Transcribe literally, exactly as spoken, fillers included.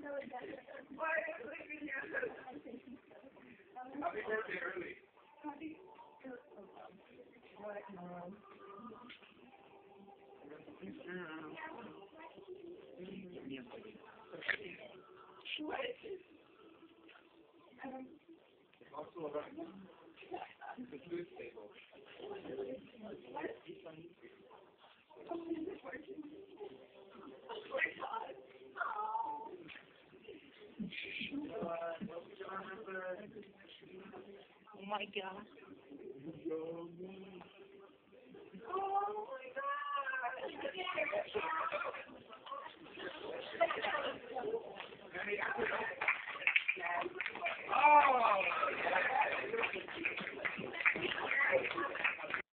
Why are you leaving here? Happy birthday early. Happy What, Mom? What? Um, also about the food table. What? Oh my God. Oh my God. Oh.